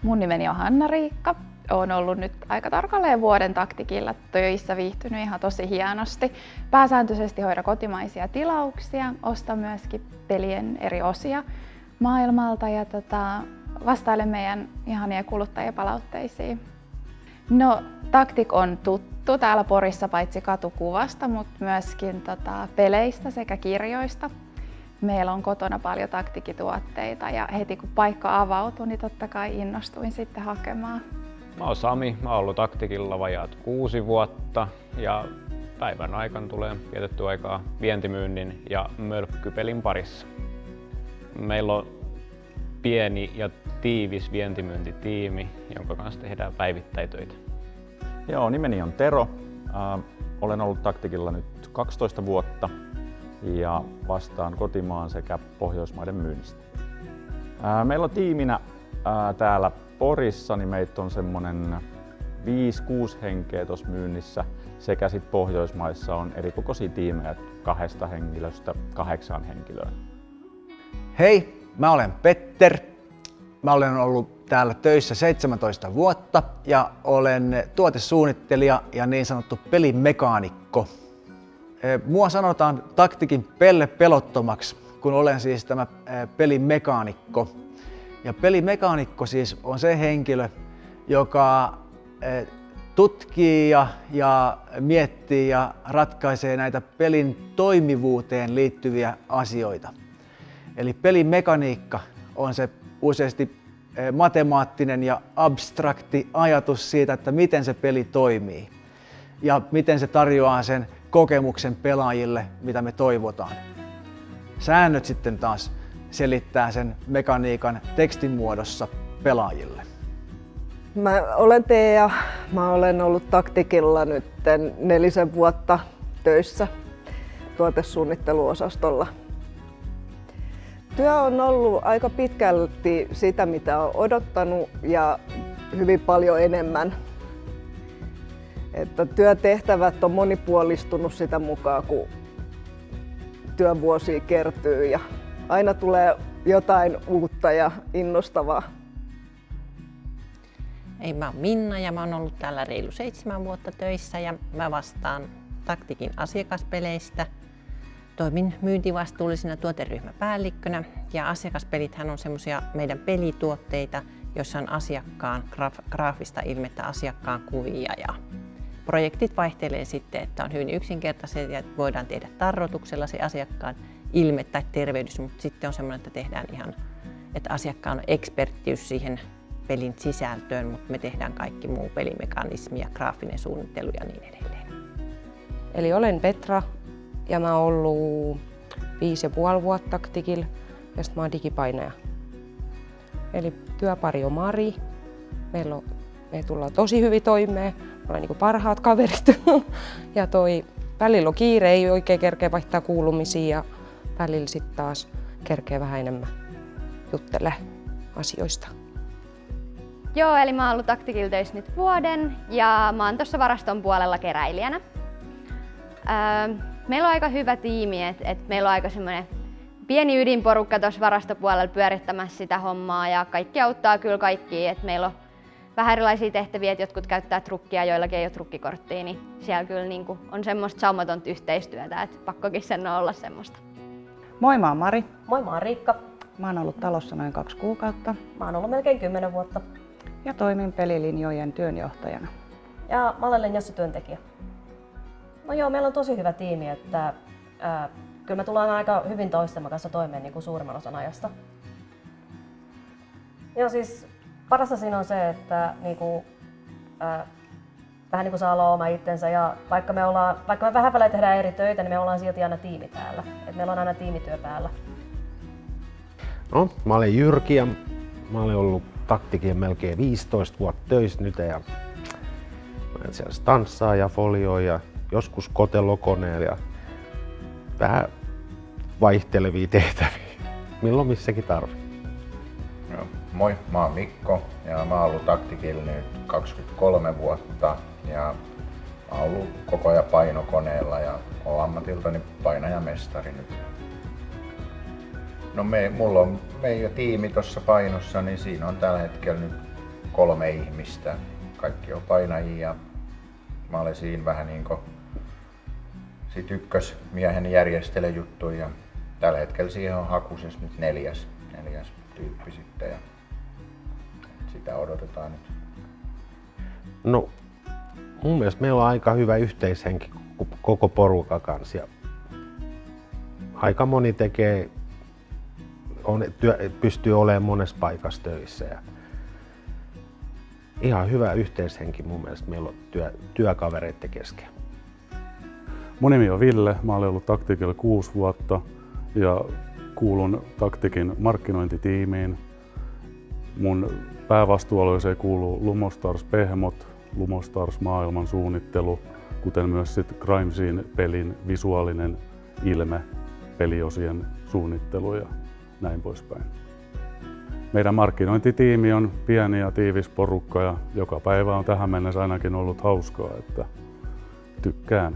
Mun nimeni on Hanna-Riikka. Olen ollut nyt aika tarkalleen vuoden taktikilla töissä, viihtynyt ihan tosi hienosti. Pääsääntöisesti hoidan kotimaisia tilauksia, ostan myöskin pelien eri osia maailmalta ja vastailen meidän ihania kuluttajapalautteisiin. No, Taktik on tuttu täällä Porissa paitsi katukuvasta, mutta myöskin peleistä sekä kirjoista. Meillä on kotona paljon taktikituotteita ja heti kun paikka avautui, niin totta kai innostuin sitten hakemaan. Mä oon Sami, mä oon ollut Taktikilla vajaat 6 vuotta ja päivän aikana tulee vietettyä aikaa vientimyynnin ja mölkkypelin parissa. Meillä on pieni ja tiivis vientimyyntitiimi, jonka kanssa tehdään päivittäin töitä. Joo, nimeni on Tero. Olen ollut Taktikilla nyt 12 vuotta ja vastaan kotimaan sekä Pohjoismaiden myynnistä. Meillä on tiiminä täällä Porissa, niin meitä on semmonen 5-6 henkeä tuossa myynnissä sekä sit Pohjoismaissa on erikokoisia tiimejä 2 henkilöstä 8 henkilöä. Hei, mä olen Petter. Mä olen ollut täällä töissä 17 vuotta ja olen tuotesuunnittelija ja niin sanottu pelimekaanikko. Mua sanotaan Taktikin Pelle pelottomaksi, kun olen siis tämä pelimekaanikko. Ja pelimekaanikko siis on se henkilö, joka tutkii ja miettii ja ratkaisee näitä pelin toimivuuteen liittyviä asioita. Eli pelimekaniikka on se useasti matemaattinen ja abstrakti ajatus siitä, että miten se peli toimii ja miten se tarjoaa sen kokemuksen pelaajille, mitä me toivotaan. Säännöt sitten taas selittää sen mekaniikan tekstin muodossa pelaajille. Mä olen Tea. Mä olen ollut Taktikilla nyt 4 vuotta töissä tuotesuunnitteluosastolla. Työ on ollut aika pitkälti sitä, mitä olen odottanut ja hyvin paljon enemmän. Että työtehtävät on monipuolistunut sitä mukaan, kun työvuosia kertyy ja aina tulee jotain uutta ja innostavaa. Ei, mä oon Minna ja mä oon ollut täällä reilu 7 vuotta töissä ja mä vastaan Taktikin asiakaspeleistä. Toimin myyntivastuullisena tuoteryhmäpäällikkönä ja asiakaspelithän on semmoisia meidän pelituotteita, joissa on asiakkaan graafista ilmettä, asiakkaan kuvia ja projektit vaihtelee sitten, että on hyvin yksinkertaisia ja voidaan tehdä tarroituksella se asiakkaan ilme tai tervehdys, mutta sitten on semmoinen, että tehdään ihan, että asiakkaan on eksperttiys siihen pelin sisältöön, mutta me tehdään kaikki muu pelimekanismi ja graafinen suunnittelu ja niin edelleen. Eli olen Petra ja mä oon ollut 5,5 vuotta Taktikilla ja sitten mä oon digipainaja. Eli työpari on Mari. Me tullaan tosi hyvin toimeen. Me ollaan niin parhaat kaverit. Ja välillä on kiire, ei oikein kerkeä vaihtaa kuulumisia ja välillä sitten taas kerkeä vähän enemmän juttelee asioista. Joo, eli mä oon ollut Taktikilla töissä nyt vuoden ja mä oon tuossa varaston puolella keräilijänä. Meillä on aika hyvä tiimi, että meillä on aika semmoinen pieni ydinporukka tuossa varastopuolella pyörittämässä sitä hommaa ja kaikki auttaa kyllä kaikkia. Että meillä on vähän erilaisia tehtäviä, että jotkut käyttää trukkia, joillakin ei ole trukkikorttia, niin siellä kyllä niin kuin on semmoista saumatonta yhteistyötä, että pakkokin sen olla semmoista. Moi, mä oon Mari. Moi, mä oon Riikka. Mä oon ollut talossa noin 2 kuukautta. Mä oon ollut melkein 10 vuotta. Ja toimin pelilinjojen työnjohtajana. Ja mä olen Lenjassa-työntekijä. No joo, meillä on tosi hyvä tiimi, että kyllä me tullaan aika hyvin toistemme kanssa toimeen niin kuin suurimman osan ajasta. Ja siis parasta siinä on se, että vähän niin kuin saa olla oma itsensä ja vaikka me vähän välein tehdään eri töitä, niin me ollaan silti aina tiimi täällä. Et meillä on aina tiimityö päällä. No, mä olen Jyrki ja mä olen ollut Taktikin melkein 15 vuotta töissä nyt ja mä siellä stanssaa ja folioi ja joskus kotelokoneella ja vähän vaihtelevia tehtäviä, milloin missäkin tarvii. No, moi, mä oon Mikko ja mä oon ollut Taktikilla nyt 23 vuotta ja mä oon ollut koko ajan painokoneella ja oon ammatiltani painajamestari nyt. No mulla on meidän tiimi tuossa painossa, niin siinä on tällä hetkellä nyt 3 ihmistä. Kaikki on painajia ja mä olen siinä vähän niinku sit ykkösmiehen järjestelen juttuja ja tällä hetkellä siihen on hakuisessa nyt neljäs tyyppi sitten ja sitä odotetaan nyt. No mun mielestä meillä on aika hyvä yhteishenki koko porukan kanssa ja aika moni pystyy olemaan monessa paikassa töissä ja ihan hyvä yhteishenki mun mielestä meillä on työkavereiden kesken. Mun nimi on Ville, mä olen ollut Tacticilla 6 vuotta ja kuulun Tacticin markkinointitiimiin. Mun päävastuualueeseen kuuluu Lumostars Behemoth, Lumostars maailman suunnittelu, kuten myös sit Crime Scene pelin visuaalinen ilme, peliosien suunnittelu ja näin poispäin. Meidän markkinointitiimi on pieni ja tiivis porukka ja joka päivä on tähän mennessä ainakin ollut hauskaa, että tykkään.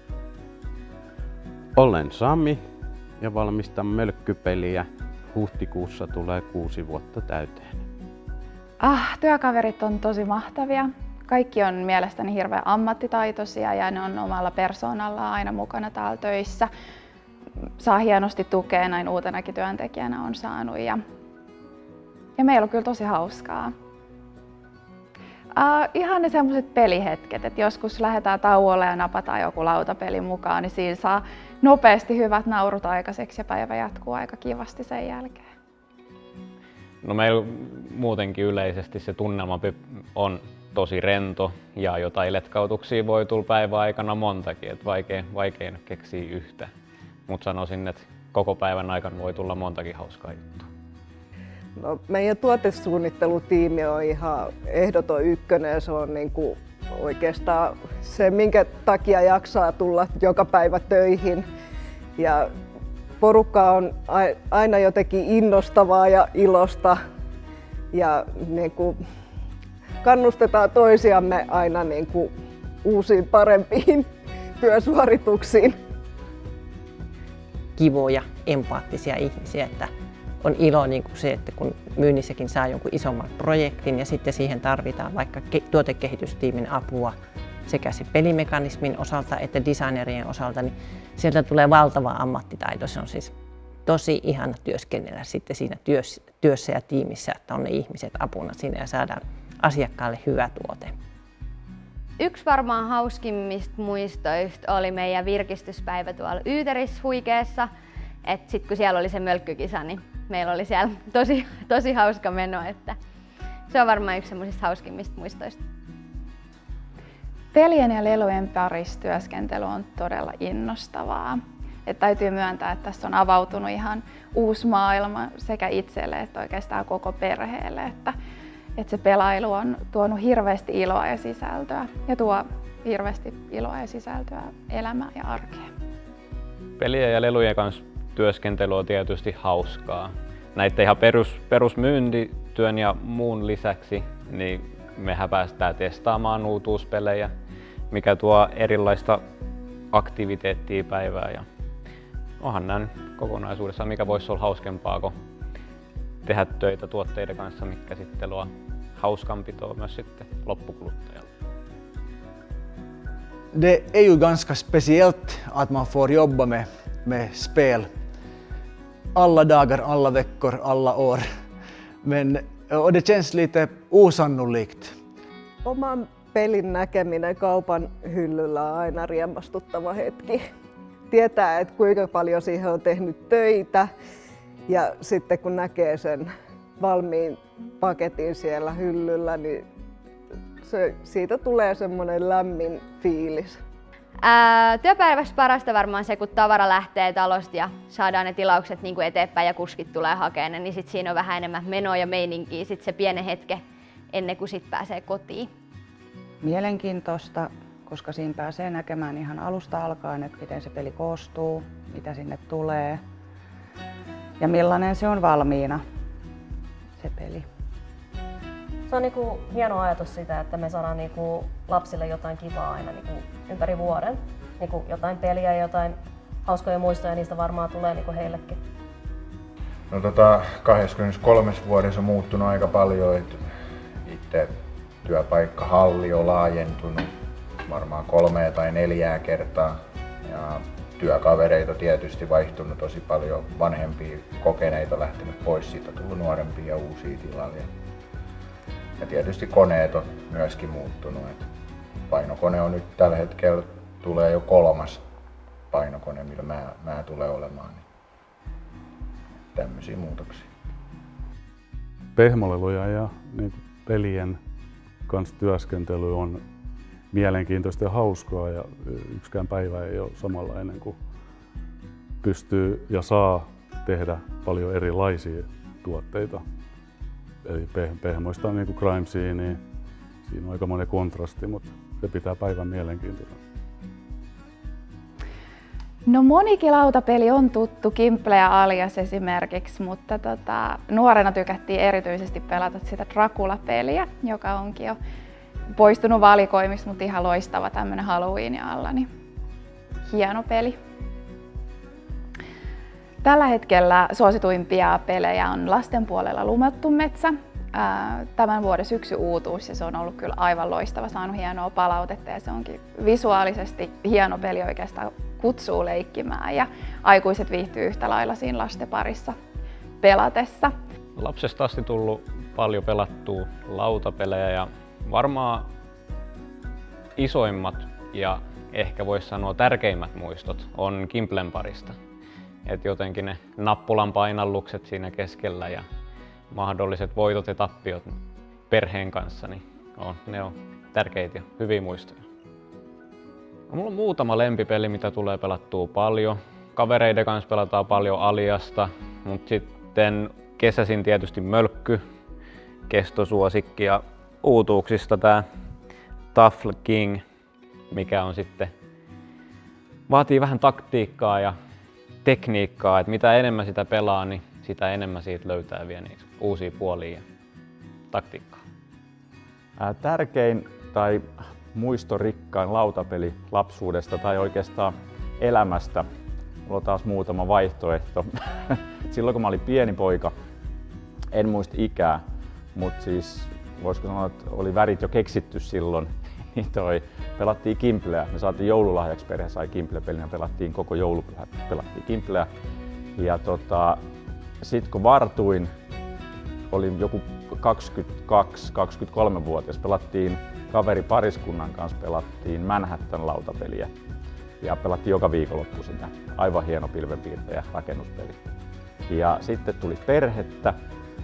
Olen Sami ja valmistan mölkkypeliä. Huhtikuussa tulee 6 vuotta täyteen. Työkaverit on tosi mahtavia. Kaikki on mielestäni hirveän ammattitaitoisia ja ne on omalla persoonallaan aina mukana täällä töissä. Saa hienosti tukea, näin uutenakin työntekijänä on saanut. Ja meillä on kyllä tosi hauskaa. Ihan ne semmoiset pelihetket, että joskus lähdetään tauolle ja napataan joku lautapeli mukaan, niin siinä saa nopeasti hyvät naurut aikaiseksi ja päivä jatkuu aika kivasti sen jälkeen. No meillä muutenkin yleisesti se tunnelma on tosi rento ja jotain letkautuksia voi tulla päivän aikana montakin, että vaikea keksiä yhtä. Mutta sanoisin, että koko päivän aikana voi tulla montakin hauskaa juttua. No, meidän tuotesuunnittelutiimi on ihan ehdoton ykkönen. Se on niinku oikeastaan se, minkä takia jaksaa tulla joka päivä töihin. Ja porukka on aina jotenkin innostavaa ja ilosta. Ja niinku kannustetaan toisiamme aina niinku uusiin parempiin työsuorituksiin. Kivoja, empaattisia ihmisiä. Että on ilo niin kuin se, että kun myynnissäkin saa jonkun isomman projektin ja sitten siihen tarvitaan vaikka tuotekehitystiimin apua sekä se pelimekanismin osalta että designerien osalta, niin sieltä tulee valtava ammattitaito. Se on siis tosi ihana työskennellä sitten siinä työssä ja tiimissä, että on ne ihmiset apuna siinä ja saadaan asiakkaalle hyvä tuote. Yksi varmaan hauskimmista muistoista oli meidän virkistyspäivä tuolla Yyteris Huikeessa. Sitten kun siellä oli se mölkkykisa, niin meillä oli siellä tosi hauska meno. Että se on varmaan yksi semmoisista hauskimmista muistoista. Pelien ja lelujen parissa työskentely on todella innostavaa. Täytyy myöntää, että tässä on avautunut ihan uusi maailma sekä itselle että oikeastaan koko perheelle. Että se pelailu on tuonut hirveästi iloa ja sisältöä ja tuo hirveästi iloa ja sisältöä elämään ja arkeen. Pelien ja lelujen kanssa työskentely on tietysti hauskaa. Näitä ihan perusmyyntityön ja muun lisäksi niin mehän päästään testaamaan uutuuspelejä, mikä tuo erilaista aktiviteettia päivään. Ja onhan näin kokonaisuudessaan, mikä voisi olla hauskempaa kuin tehdä töitä tuotteiden kanssa, mitkä sitten luo hauskanpitoa myös sitten loppukuluttajalle. Det är ju ganska speciellt att man får jobba med spel alla dagar, alla veckor, alla år. Och det känns lite osannolikt. Oman pelin näkeminen kaupan hyllyllä on aina riemastuttava hetki. Tietää, että kuinka paljon siihen on tehnyt töitä ja sitten kun näkee sen valmiin paketin siellä hyllyllä, niin siitä tulee semmoinen lämmin fiilis. Työpäivässä parasta varmaan se, kun tavara lähtee talosta ja saadaan ne tilaukset niin kuin eteenpäin ja kuskit tulee hakemaan, niin sit siinä on vähän enemmän menoa ja meininkiä sit se pienen hetke ennen kuin sit pääsee kotiin. Mielenkiintoista, koska siinä pääsee näkemään ihan alusta alkaen, että miten se peli koostuu, mitä sinne tulee ja millainen se on valmiina, se peli. Se on niinku hieno ajatus sitä, että me saadaan niinku lapsille jotain kivaa aina niinku ympäri vuoden. Niinku jotain peliä ja jotain hauskoja muistoja, niistä varmaan tulee niinku heillekin. No 23 vuodessa on muuttunut aika paljon. Itse sitten työpaikkahalli on laajentunut varmaan 3 tai 4 kertaa. Ja työkavereita tietysti vaihtunut tosi paljon, vanhempia kokeneita lähtenyt pois, siitä tullut nuorempia ja uusia tilalle. Ja tietysti koneet on myöskin muuttunut. Et painokone on nyt tällä hetkellä tulee jo 3. painokone, millä mä tulee olemaan. Tämmöisiä muutoksia. Pehmoleluja ja niin pelien kanssa työskentely on mielenkiintoista ja hauskaa ja yksikään päivä ei ole samanlainen, kun pystyy ja saa tehdä paljon erilaisia tuotteita. Eli pehmoista on niin kuin crime scene, niin siinä on aika monen kontrasti, mutta se pitää päivän mielenkiintoinen. No monikin lautapeli on tuttu, Kimple ja Alias esimerkiksi, mutta nuorena tykättiin erityisesti pelata sitä Dracula-peliä, joka onkin jo poistunut valikoimista, mutta ihan loistava tämmönen Halloweenin alla, niin hieno peli. Tällä hetkellä suosituimpia pelejä on lasten puolella Lumettu metsä. Tämän vuoden syksy uutuus ja se on ollut kyllä aivan loistava, saanut hienoa palautetta ja se onkin visuaalisesti hieno peli, oikeastaan kutsuu leikkimään ja aikuiset viihtyy yhtä lailla siinä lasten parissa pelatessa. Lapsesta asti tullut paljon pelattua lautapelejä ja varmaan isoimmat ja ehkä voisi sanoa tärkeimmät muistot on Kimplen parista. Et jotenkin ne nappulan painallukset siinä keskellä ja mahdolliset voitot ja tappiot perheen kanssa, niin ne on tärkeitä ja hyviä muistoja. Mulla on muutama lempipeli, mitä tulee pelattua paljon. Kavereiden kanssa pelataan paljon Aliasta, mutta sitten kesäisin tietysti Mölkky, kestosuosikki ja uutuuksista tää Tafl King, mikä on sitten vaatii vähän taktiikkaa ja tekniikkaa, että mitä enemmän sitä pelaa, niin sitä enemmän siitä löytää vielä niitä uusia puolia ja taktiikkaa. Tärkein tai muistorikkain lautapeli lapsuudesta tai oikeastaan elämästä. Mulla on taas muutama vaihtoehto. Silloin kun mä olin pieni poika, en muista ikää, mutta siis voisiko sanoa, että oli värit jo keksitty silloin. Pelattiin Kimpleä. Me saatiin joululahjaksi, perhe sai Kimple-pelin ja pelattiin koko joulupyhät. Pelattiin Kimpleä. Ja sit kun vartuin, olin joku 22-23-vuotias, pelattiin kaveripariskunnan kanssa, pelattiin Manhattan lautapeliä. Ja pelattiin joka viikonloppu sitä. Aivan hieno pilvenpiirtäjä rakennuspeli. Ja sitten tuli perhettä.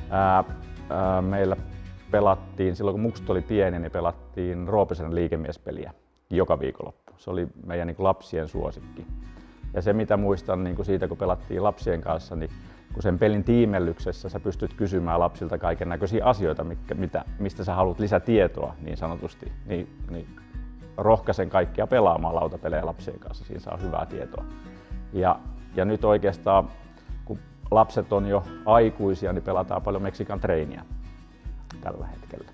Meillä pelattiin, silloin kun mukset oli pieni, niin pelattiin Roopesaaren liikemiespeliä joka viikonloppu. Se oli meidän niin kuin lapsien suosikki. Ja se mitä muistan niin kuin siitä, kun pelattiin lapsien kanssa, niin kun sen pelin tiimellyksessä sä pystyt kysymään lapsilta kaiken näköisiä asioita, mistä sä haluat lisätietoa niin sanotusti, niin rohkaisen kaikkia pelaamaan lautapelejä lapsien kanssa, siinä saa hyvää tietoa. Ja nyt oikeastaan, kun lapset on jo aikuisia, niin pelataan paljon Mexican Trainia tällä hetkellä.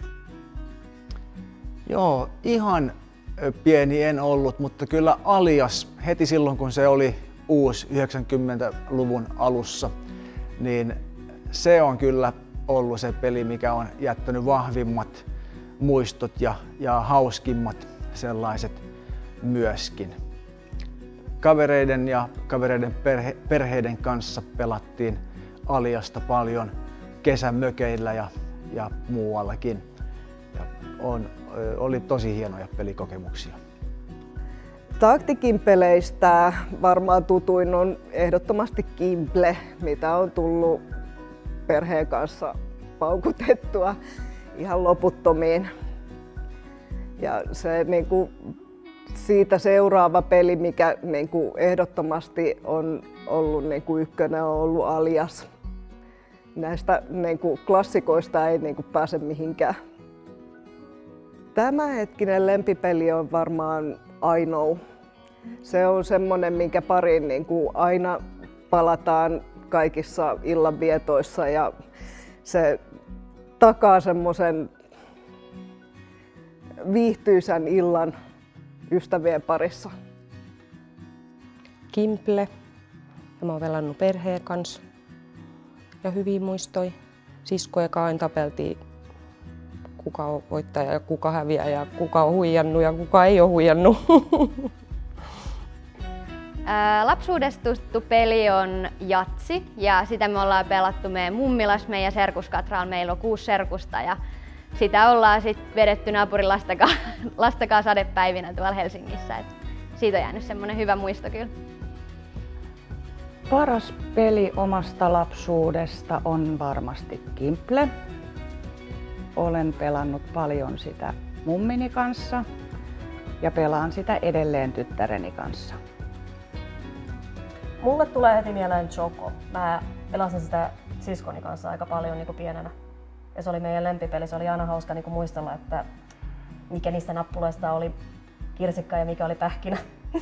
Joo, ihan pieni en ollut, mutta kyllä Alias heti silloin kun se oli uusi 90-luvun alussa, niin se on kyllä ollut se peli, mikä on jättänyt vahvimmat muistot ja hauskimmat sellaiset myöskin. Kavereiden ja kavereiden perheiden kanssa pelattiin Aliasta paljon kesämökeillä ja muuallakin. Ja oli tosi hienoja pelikokemuksia. Taktikin peleistä varmaan tutuin on ehdottomasti Kimple, mitä on tullut perheen kanssa paukutettua ihan loputtomiin. Ja se siitä seuraava peli, mikä ehdottomasti on ollut ykkönen, on ollut Alias. Näistä klassikoista ei pääse mihinkään. Tämänhetkinen lempipeli on varmaan I Know. Se on semmoinen, minkä pariin aina palataan kaikissa illanvietoissa ja se takaa semmoisen viihtyisän illan ystävien parissa. Kimple. Ja mä oon pelannut perheen kanssa. Ja hyviä muistoi. Siskojen kanssa tapeltiin kuka on voittaja ja kuka häviää ja kuka on huijannut ja kuka ei ole huijannut. Lapsuudesta tuttu peli on jatsi ja sitä me ollaan pelattu meidän mummilas, meidän serkuskatraalla. Meillä on 6 serkusta ja sitä ollaan sitten vedetty naapurin lastakaa sadepäivinä tuolla Helsingissä. Et siitä on jäänyt semmoinen hyvä muisto kyllä. Paras peli omasta lapsuudesta on varmasti Kimple. Olen pelannut paljon sitä mummini kanssa ja pelaan sitä edelleen tyttäreni kanssa. Mulle tulee heti mieleen Choco. Mä pelasin sitä siskoni kanssa aika paljon niin kuin pienenä. Ja se oli meidän lempipeli. Se oli aina hauska niin kuin muistella, että mikä niistä nappuloista oli kirsikka ja mikä oli pähkinä.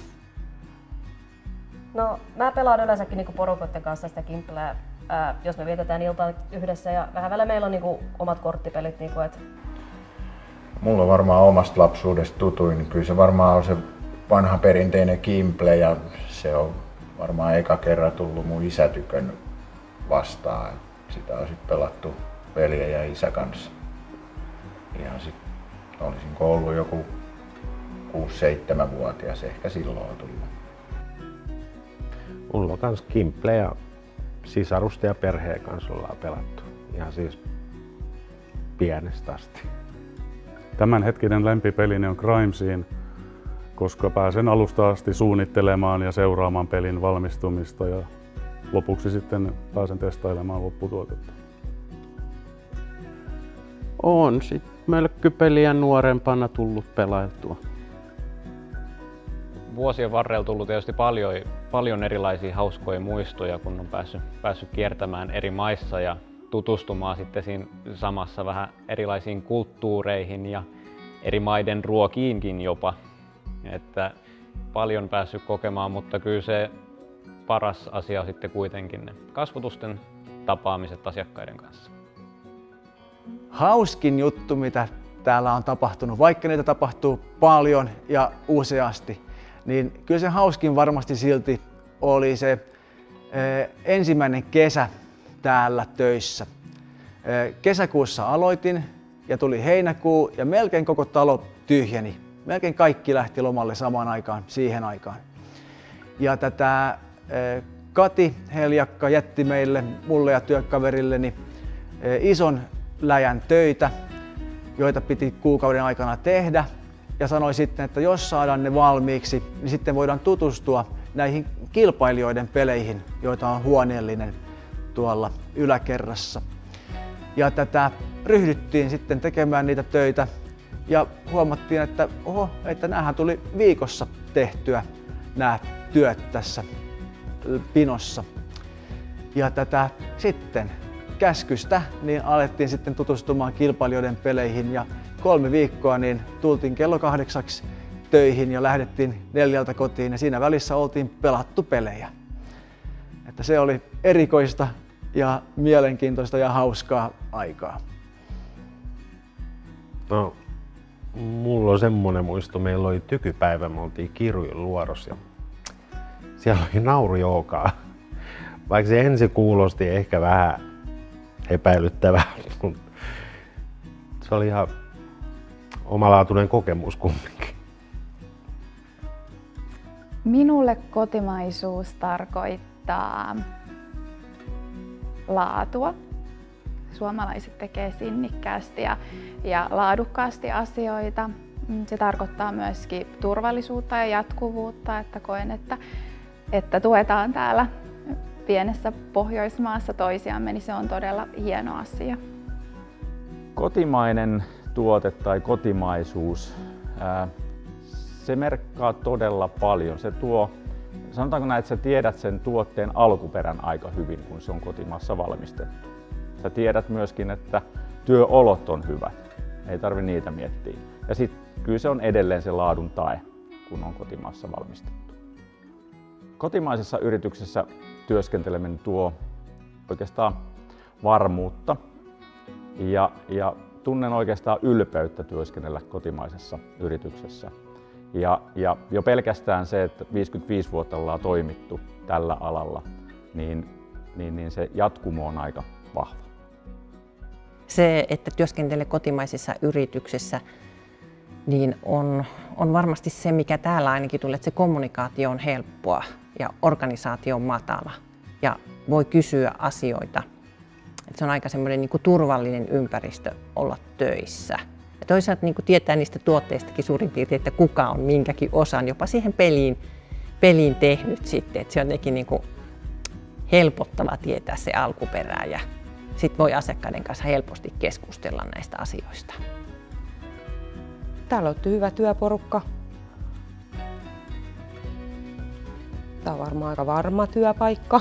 No, mä pelaan yleensäkin niin kuin porukoiden kanssa sitä Kimpleä, jos me vietetään iltaa yhdessä. Ja vähän välillä meillä on niin kuin omat korttipelit. Niin kuin, Mulla on varmaan omasta lapsuudesta tutuin, niin kyllä se varmaan on se vanha perinteinen Kimple ja se on varmaan eka kerran tullut mun isätykön vastaan. Sitä on sitten pelattu veljen ja isä kanssa. Ihan sit olisinko ollut joku 6-7-vuotias, ehkä silloin on tullut. Mulla on kans Kimple ja sisarusten ja perheen kanssa ollaan pelattu. Ihan siis pienestä asti. Tämänhetkinen lempipelini on Crime Scene, koska pääsen alusta asti suunnittelemaan ja seuraamaan pelin valmistumista ja lopuksi sitten pääsen testailemaan lopputuotetta. On sit mölkkypeliä nuorempana tullut pelailtua. Vuosien varrella tullut tietysti paljon erilaisia hauskoja muistoja, kun on päässyt kiertämään eri maissa ja tutustumaan sitten siinä samassa vähän erilaisiin kulttuureihin ja eri maiden ruokiinkin jopa. Että paljon päässyt kokemaan, mutta kyllä se paras asia on sitten kuitenkin ne kasvotusten tapaamiset asiakkaiden kanssa. Hauskin juttu, mitä täällä on tapahtunut, vaikka niitä tapahtuu paljon ja useasti, niin kyllä se hauskin varmasti silti oli se ensimmäinen kesä täällä töissä. Kesäkuussa aloitin ja tuli heinäkuu ja melkein koko talo tyhjeni. Melkein kaikki lähti lomalle samaan aikaan, siihen aikaan. Ja tätä Kati Heljakka jätti mulle ja työkaverilleni ison läjän töitä, joita piti kuukauden aikana tehdä. Ja sanoi sitten, että jos saadaan ne valmiiksi, niin sitten voidaan tutustua näihin kilpailijoiden peleihin, joita on huoneellinen tuolla yläkerrassa. Ja ryhdyttiin sitten tekemään niitä töitä ja huomattiin, että näähän tuli viikossa tehtyä nämä työt tässä pinossa. Ja sitten käskystä niin alettiin sitten tutustumaan kilpailijoiden peleihin ja 3 viikkoa niin tultiin kello 8 töihin ja lähdettiin 4 kotiin ja siinä välissä oltiin pelattu pelejä. Että se oli erikoista ja mielenkiintoista ja hauskaa aikaa. No, mulla on semmonen muisto, meillä oli tykypäivä, me oltiin Kirujen luodossa ja siellä oli naurujoukaa. Vaikka se ensin kuulosti ehkä vähän epäilyttävää, mutta se oli ihan omalaatuinen kokemus kumminkin. Minulle kotimaisuus tarkoittaa laatua. Suomalaiset tekee sinnikkäästi ja laadukkaasti asioita. Se tarkoittaa myöskin turvallisuutta ja jatkuvuutta, että koen, että tuetaan täällä pienessä Pohjoismaassa toisiamme, niin se on todella hieno asia. Kotimainen tuote tai kotimaisuus, se merkkaa todella paljon. Se tuo, sanotaanko näin, että sä tiedät sen tuotteen alkuperän aika hyvin, kun se on kotimaassa valmistettu. Sä tiedät myöskin, että työolot on hyvät. Ei tarvitse niitä miettiä. Ja sitten kyllä se on edelleen se laadun tae, kun on kotimaassa valmistettu. Kotimaisessa yrityksessä työskenteleminen tuo oikeastaan varmuutta ja tunnen oikeastaan ylpeyttä työskennellä kotimaisessa yrityksessä. Ja jo pelkästään se, että 55 vuotta ollaan toimittu tällä alalla, niin se jatkumo on aika vahva. Se, että työskentelee kotimaisissa yrityksissä, niin on varmasti se, mikä täällä ainakin tulee, että se kommunikaatio on helppoa ja organisaatio on matala ja voi kysyä asioita. Että se on aika semmoinen niin kuin turvallinen ympäristö olla töissä. Ja toisaalta niin kuin tietää niistä tuotteistakin suurin piirtein, että kuka on minkäkin osan, jopa siihen peliin tehnyt sitten. Että se on jotenkin niin kuin helpottava tietää se alkuperä ja sitten voi asiakkaiden kanssa helposti keskustella näistä asioista. Täällä on hyvä työporukka. Tämä on varmaan aika varma työpaikka.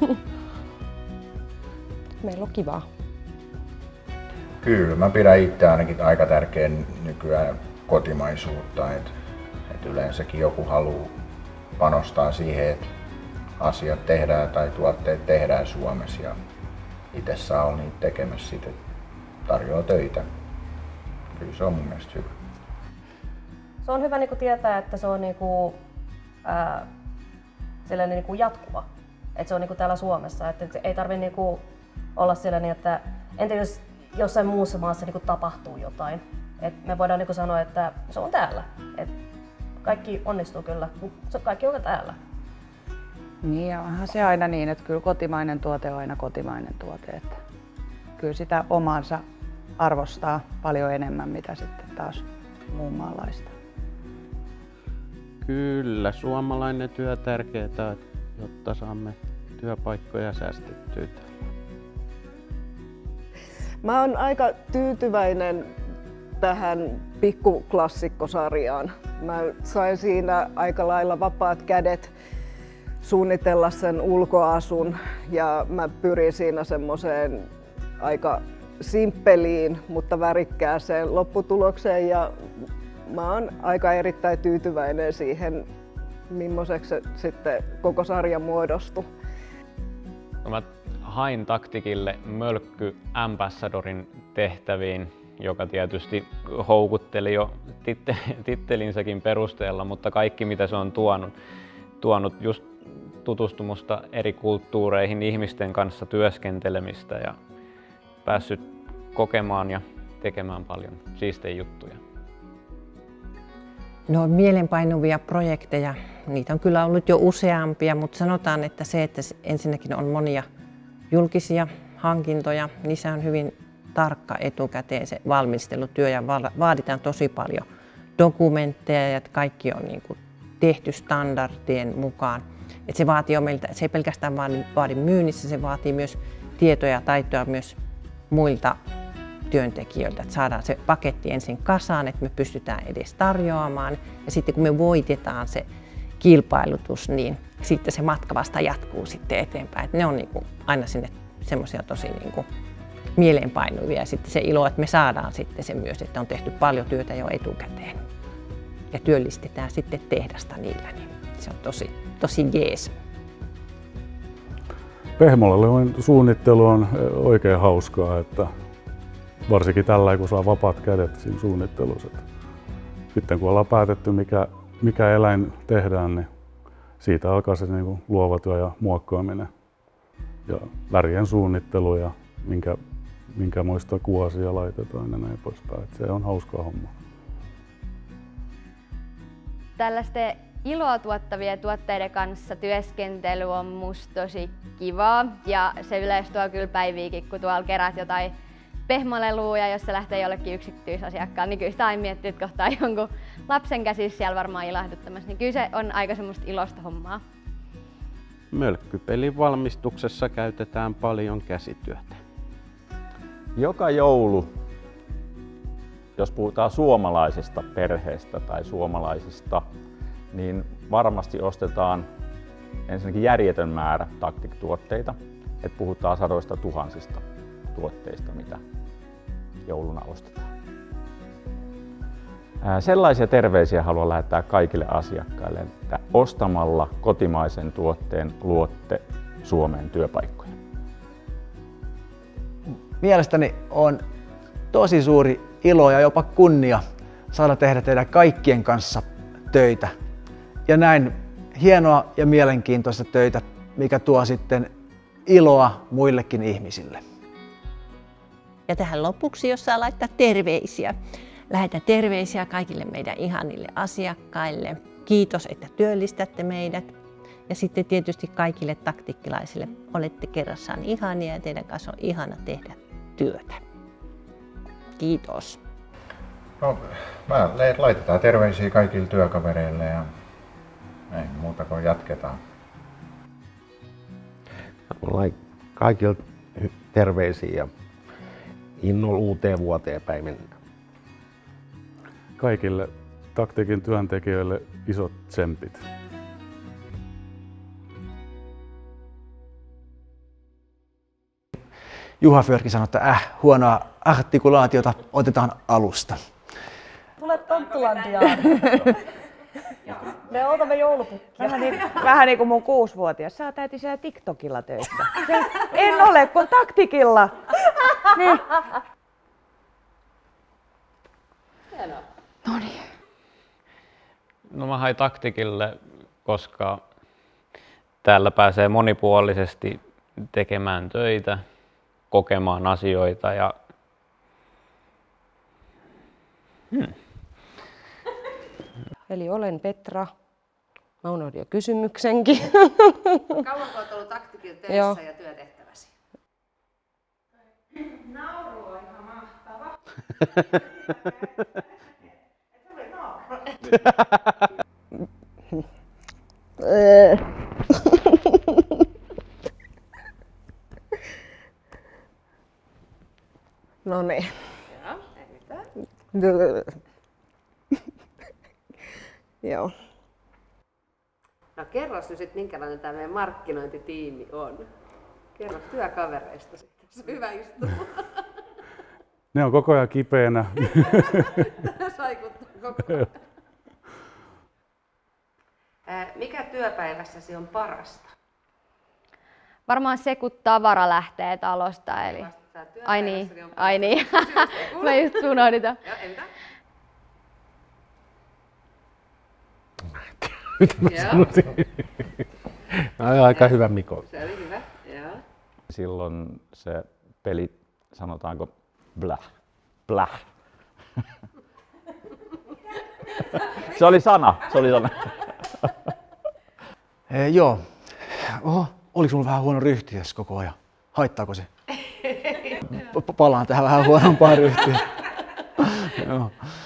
Meillä on kivaa. Kyllä, mä pidän itse ainakin aika tärkeän nykyään kotimaisuutta. Et yleensäkin joku haluaa panostaa siihen, että asiat tehdään tai tuotteet tehdään Suomessa ja itse saa olla niitä tekemässä sitten, tarjoaa töitä. Kyllä se on mun mielestä hyvä. Se on hyvä tietää, että se on sellainen jatkuva. Että se on täällä Suomessa. Että ei tarvitse olla sellainen, että entä jos jossain muussa maassa tapahtuu jotain. Et me voidaan sanoa, että se on täällä. Et kaikki onnistuu kyllä, mutta kaikki on täällä. Niin ja onhan se aina niin, että kyllä kotimainen tuote on aina kotimainen tuote. Että kyllä sitä omaansa arvostaa paljon enemmän, mitä sitten taas muun maalaista. Kyllä, suomalainen työ tärkeää, jotta saamme työpaikkoja säästettyä. Mä oon aika tyytyväinen tähän pikkuklassikkosarjaan. Mä sain siinä aika lailla vapaat kädet suunnitella sen ulkoasun ja mä pyrin siinä semmoiseen aika simppeliin, mutta värikkääseen lopputulokseen ja mä oon aika erittäin tyytyväinen siihen, millaiseksi se sitten koko sarja muodostui. Mä hain Tacticille Mölkky Ambassadorin tehtäviin, joka tietysti houkutteli jo tittelinsäkin perusteella, mutta kaikki mitä se on tuonut just tutustumusta eri kulttuureihin, ihmisten kanssa työskentelemistä ja päässyt kokemaan ja tekemään paljon siistejä juttuja. No mielenpainuvia projekteja, niitä on kyllä ollut jo useampia, mutta sanotaan, että se, että ensinnäkin on monia julkisia hankintoja, niissä on hyvin tarkka etukäteen se valmistelutyö ja vaaditaan tosi paljon dokumentteja ja kaikki on tehty standardien mukaan. Et se vaatii meiltä, se ei pelkästään vaadi myynnissä, se vaatii myös tietoja ja taitoja myös muilta työntekijöiltä, että saadaan se paketti ensin kasaan, että me pystytään edes tarjoamaan ja sitten kun me voitetaan se kilpailutus, niin sitten se matka vasta jatkuu sitten eteenpäin. Et ne on aina sinne semmoisia tosi mieleenpainuvia ja sitten se ilo, että me saadaan sitten se myös, että on tehty paljon työtä jo etukäteen ja työllistetään sitten tehdasta niillä, niin se on tosi jees. Pehmolalevyjen suunnittelu on oikein hauskaa, että varsinkin tällä kun saa vapaat kädet siinä suunnittelussa. Sitten kun ollaan päätetty mikä eläin tehdään, niin siitä alkaa se luova työ ja muokkaaminen ja värien suunnittelu ja minkä muista kuvasia laitetaan ja näin poispäin. Se on hauskaa homma. Tällaisten iloa tuottavien tuotteiden kanssa työskentely on musta tosi kivaa ja se yleensä tuo kyllä päiviäkin, kun tuolla kerät jotain pehmoleluja, jos se lähtee jollekin yksityisasiakkaalle, niin kyllä sitä aina miettii, että kohtaa jonkun lapsen käsissä siellä varmaan ilahduttamassa, niin kyllä se on aika semmoista iloista hommaa. Mölkkypelin valmistuksessa käytetään paljon käsityötä. Joka joulu, jos puhutaan suomalaisesta perheestä tai suomalaisista, niin varmasti ostetaan ensinnäkin järjetön määrä Tactic-tuotteita, että puhutaan sadoista tuhansista tuotteista, mitä jouluna ostetaan. Sellaisia terveisiä haluan lähettää kaikille asiakkaille, että ostamalla kotimaisen tuotteen luotte Suomeen työpaikkoja. Mielestäni on tosi suuri ilo ja jopa kunnia saada tehdä teidän kaikkien kanssa töitä. Ja näin hienoa ja mielenkiintoista töitä, mikä tuo sitten iloa muillekin ihmisille. Ja tähän lopuksi, jos saa laittaa terveisiä. Lähetä terveisiä kaikille meidän ihanille asiakkaille. Kiitos, että työllistätte meidät. Ja sitten tietysti kaikille taktikkilaisille. Olette kerrassaan ihania ja teidän kanssa on ihana tehdä työtä. Kiitos. No, laitetaan terveisiä kaikille työkavereille ja ei muuta kuin jatketaan. Kaikille terveisiä ja innolla uuteen vuoteen päin mennään. Kaikille taktikin työntekijöille isot tsempit. Juha Fjörki sanoi, että huonoa artikulaatiota, otetaan alusta. Tule Tonttulandiaan. Me otamme joulupukkia. Vähän niin kuin mun 6-vuotias. Sä oot äiti siellä TikTokilla töissä. En ole, kun taktikilla. Niin. Hienoa. Noniin. No mä hain taktikille, koska täällä pääsee monipuolisesti tekemään töitä, kokemaan asioita ja Eli olen Petra. Mä unohdin jo kysymyksenkin. Kauanko olet ollut taktikilla töissä ja työtehtäväsi? Nauru on ihan mahtava. No niin. Joo, ei mitään. Joo. No kerros nyt sit, minkälainen tämä meidän markkinointitiimi on. Kerro työkavereista sitten, se on hyvä istua. Ne on koko ajan kipeänä. Saikuttaa koko ajan. Mikä työpäivässäsi on parasta? Varmaan se, kun tavara lähtee talosta. Eli... Ai niin. Mä just unohdin tämän. Joo, ei mitään. Mitä mä sanoisin? Aika hyvä Miko. Se oli hyvä, joo. Silloin se peli, sanotaanko, bläh. Se oli sana. Joo. Oho, oliko mulla vähän huono ryhti tässä koko ajan? Haittaako se? Palaan tähän vähän huonompaan ryhtiin. Joo.